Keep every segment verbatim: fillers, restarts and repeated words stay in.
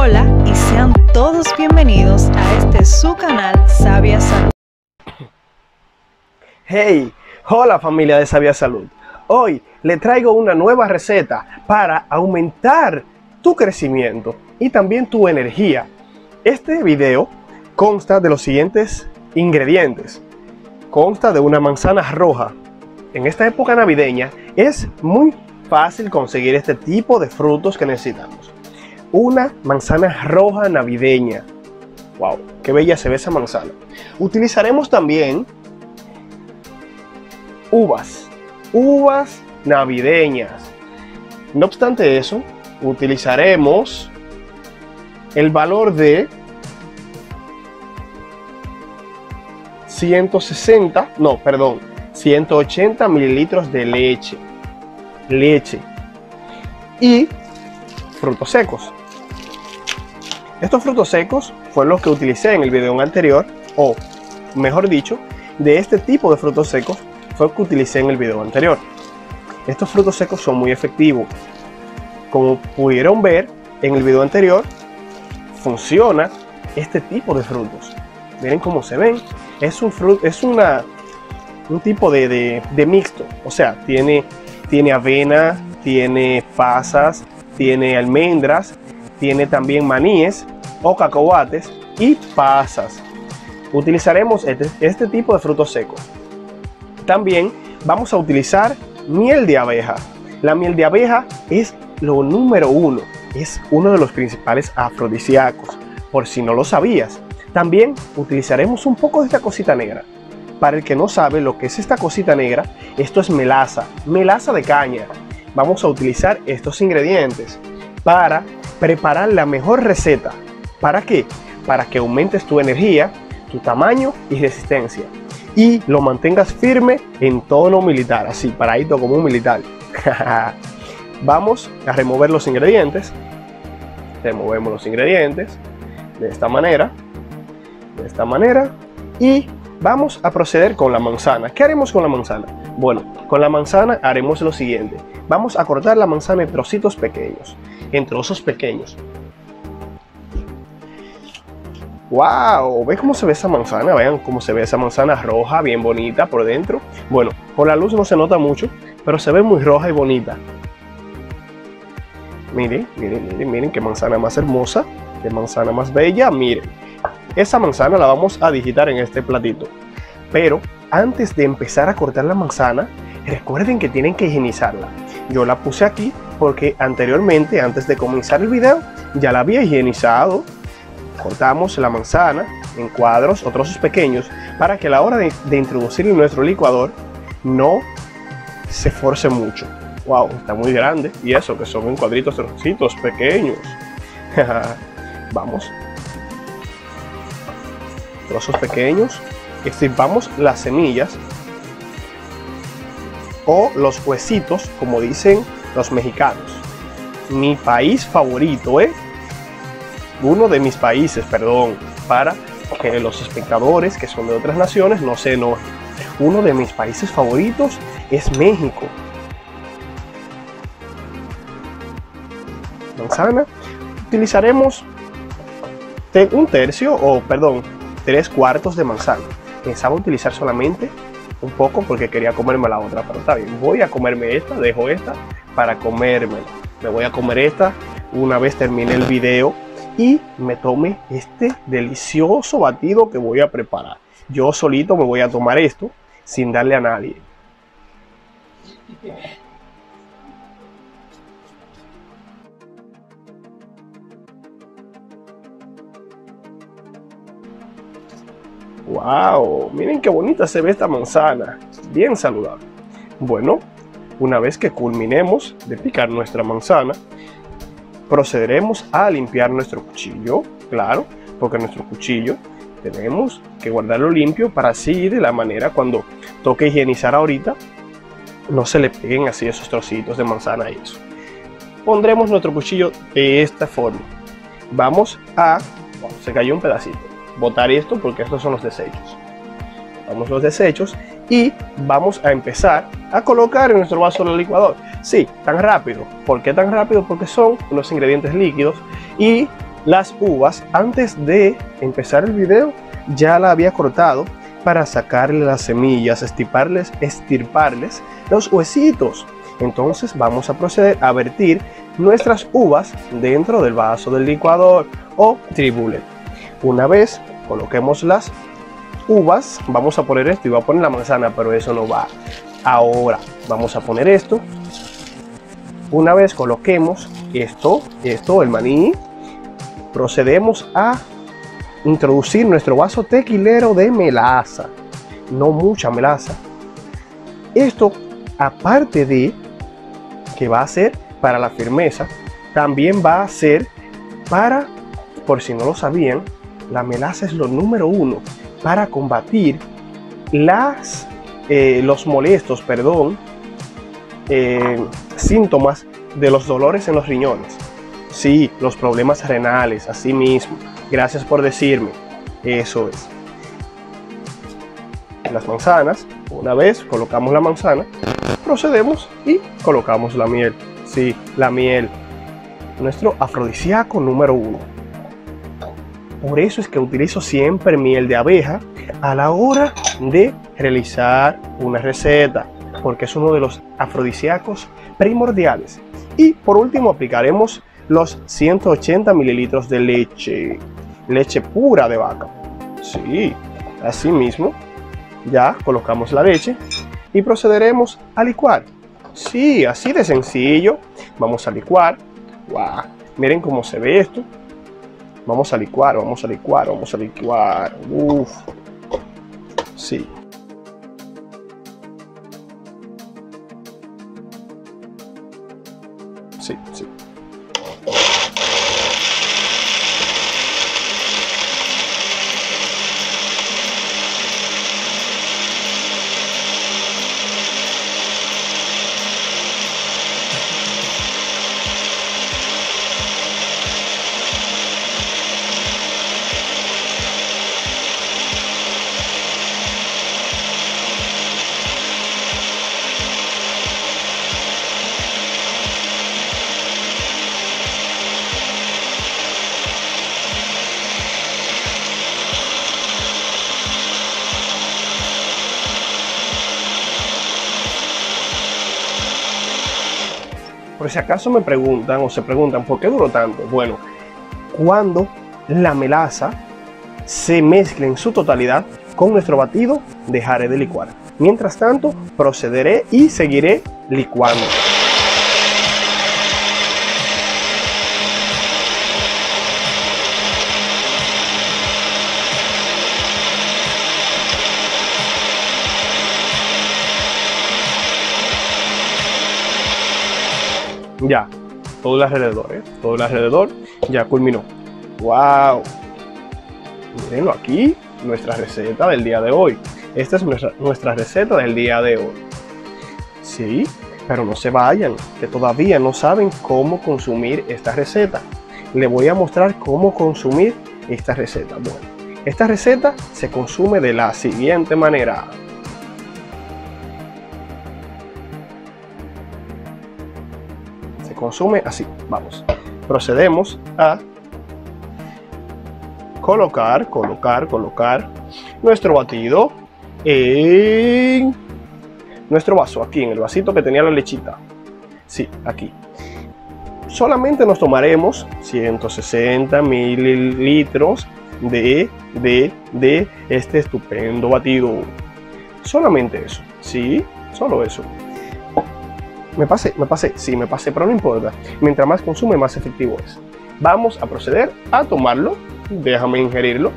Hola y sean todos bienvenidos a este su canal Sabia Salud. Hey, hola familia de Sabia Salud. Hoy le traigo una nueva receta para aumentar tu crecimiento y también tu energía. Este video consta de los siguientes ingredientes. Consta de una manzana roja. En esta época navideña es muy fácil conseguir este tipo de frutos que necesitamos. Una manzana roja navideña. Wow, qué bella se ve esa manzana. Utilizaremos también uvas, uvas navideñas. No obstante eso, utilizaremos el valor de ciento sesenta, no, perdón, ciento ochenta mililitros de leche, leche y frutos secos. Estos frutos secos fueron los que utilicé en el video anterior, o mejor dicho, de este tipo de frutos secos fue el que utilicé en el video anterior. Estos frutos secos son muy efectivos. Como pudieron ver en el video anterior, funciona este tipo de frutos. Miren cómo se ven. Es un fruto, es una un tipo de, de, de mixto. O sea, tiene, tiene avena, tiene pasas, tiene almendras, tiene también maníes o cacahuates y pasas. Utilizaremos este, este tipo de frutos secos. También vamos a utilizar miel de abeja. La miel de abeja es lo número uno, es uno de los principales afrodisíacos, por si no lo sabías. También utilizaremos un poco de esta cosita negra. Para el que no sabe lo que es esta cosita negra, esto es melaza, melaza de caña. Vamos a utilizar estos ingredientes para preparar la mejor receta. ¿Para qué? Para que aumentes tu energía, tu tamaño y resistencia. Y lo mantengas firme en tono militar, así, paradito como un militar. Vamos a remover los ingredientes. Removemos los ingredientes de esta manera. De esta manera. Y vamos a proceder con la manzana. ¿Qué haremos con la manzana? Bueno, con la manzana haremos lo siguiente. Vamos a cortar la manzana en trocitos pequeños. En trozos pequeños. ¡Wow! ¿Ven cómo se ve esa manzana? Vean cómo se ve esa manzana roja, bien bonita por dentro. Bueno, por la luz no se nota mucho, pero se ve muy roja y bonita. Miren, miren, miren, miren qué manzana más hermosa, qué manzana más bella. Miren, esa manzana la vamos a digitar en este platito. Pero antes de empezar a cortar la manzana, recuerden que tienen que higienizarla. Yo la puse aquí porque anteriormente, antes de comenzar el video, ya la había higienizado. Cortamos la manzana en cuadros o trozos pequeños para que a la hora de, de introducirlo en nuestro licuador no se force mucho. Wow, está muy grande. Y eso que son en cuadritos, trocitos pequeños. Vamos. Trozos pequeños. Extirpamos las semillas o los huesitos, como dicen los mexicanos. Mi país favorito, ¿eh? Uno de mis países, perdón, para que los espectadores que son de otras naciones no se enojen. Uno de mis países favoritos es México. Manzana. Utilizaremos un tercio, o perdón, tres cuartos de manzana. Pensaba utilizar solamente un poco porque quería comerme la otra, pero está bien. Voy a comerme esta, dejo esta para comérmela. Me voy a comer esta una vez termine el video y me tome este delicioso batido que voy a preparar. Yo solito me voy a tomar esto sin darle a nadie. ¡Wow! Miren qué bonita se ve esta manzana. Bien saludable. Bueno, una vez que culminemos de picar nuestra manzana, procederemos a limpiar nuestro cuchillo, claro, porque nuestro cuchillo tenemos que guardarlo limpio para así de la manera cuando toque higienizar ahorita no se le peguen así esos trocitos de manzana y eso. Pondremos nuestro cuchillo de esta forma. Vamos a, oh, se cayó un pedacito, botar esto porque estos son los desechos. Botamos los desechos y vamos a empezar a colocar en nuestro vaso del licuador. Sí, tan rápido. ¿Por qué tan rápido? Porque son unos ingredientes líquidos y Las uvas, antes de empezar el video, ya la había cortado para sacarle las semillas, estirparles, estirparles los huesitos. Entonces vamos a proceder a vertir nuestras uvas dentro del vaso del licuador o tribullet. Una vez coloquemos las uvas, vamos a poner esto y voy a poner la manzana, pero eso no va. Ahora vamos a poner esto. Una vez coloquemos esto, esto, el maní, procedemos a introducir nuestro vaso tequilero de melaza. No mucha melaza. Esto, aparte de que va a ser para la firmeza, también va a ser para, por si no lo sabían, la melaza es lo número uno para combatir las, eh, los molestos, perdón, eh, síntomas de los dolores en los riñones. Sí, los problemas renales, así mismo. Gracias por decirme. Eso es. Las manzanas, una vez colocamos la manzana, procedemos y colocamos la miel. Sí, la miel. Nuestro afrodisíaco número uno. Por eso es que utilizo siempre miel de abeja a la hora de realizar una receta, porque es uno de los afrodisíacos primordiales. Y por último aplicaremos los ciento ochenta mililitros de leche, leche pura de vaca. Sí, así mismo, ya colocamos la leche y procederemos a licuar. Sí, así de sencillo. Vamos a licuar. ¡Wow! Miren cómo se ve esto. Vamos a licuar, vamos a licuar, vamos a licuar. Uf. Sí. Sí, sí. Por si acaso me preguntan o se preguntan ¿por qué duró tanto? Bueno, cuando la melaza se mezcle en su totalidad con nuestro batido, dejaré de licuar. Mientras tanto, procederé y seguiré licuando. Ya, todo el alrededor, ¿eh? Todo el alrededor ya culminó. ¡Wow! Mírenlo aquí, nuestra receta del día de hoy. Esta es nuestra, nuestra receta del día de hoy. Sí, pero no se vayan, que todavía no saben cómo consumir esta receta. Les voy a mostrar cómo consumir esta receta. Bueno, esta receta se consume de la siguiente manera. Consume así. Vamos, procedemos a colocar, colocar, colocar nuestro batido en nuestro vaso, aquí en el vasito que tenía la lechita. Sí, aquí. Solamente nos tomaremos ciento sesenta mililitros de, de, de este estupendo batido. Solamente eso, sí, solo eso. Me pasé, me pasé, sí, me pasé, pero no importa. Mientras más consume, más efectivo es. Vamos a proceder a tomarlo. Déjame ingerirlo.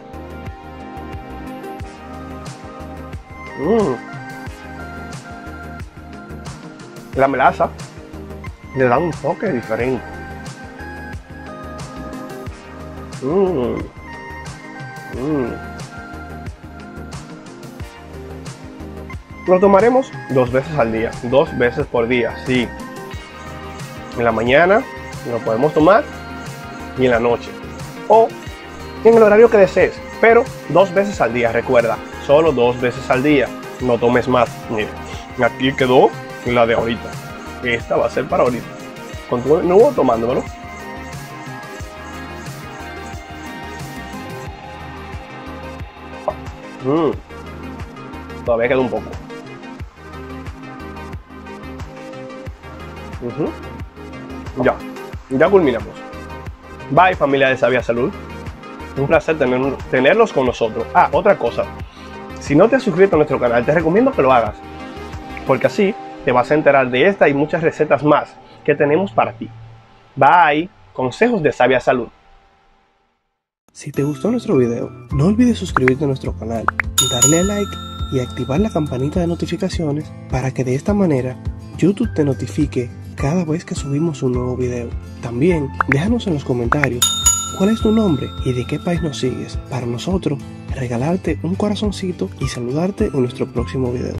Mm. La melaza le da un toque diferente. Mm. Mm. Lo tomaremos dos veces al día, dos veces por día, sí. En la mañana lo podemos tomar y en la noche. O en el horario que desees, pero dos veces al día, recuerda, solo dos veces al día. No tomes más. Miren, aquí quedó la de ahorita. Esta va a ser para ahorita. Continúo tomándomelo. Mm. Todavía queda un poco. Uh-huh. Ya, ya culminamos. Bye, familia de Sabia Salud. Un placer tener, tenerlos con nosotros. Ah, otra cosa. Si no te has suscrito a nuestro canal, te recomiendo que lo hagas. Porque así te vas a enterar de esta y muchas recetas más que tenemos para ti. Bye. Consejos de Sabia Salud. Si te gustó nuestro video, no olvides suscribirte a nuestro canal, darle a like y activar la campanita de notificaciones para que de esta manera YouTube te notifique cada vez que subimos un nuevo video. También déjanos en los comentarios cuál es tu nombre y de qué país nos sigues para nosotros regalarte un corazoncito y saludarte en nuestro próximo video.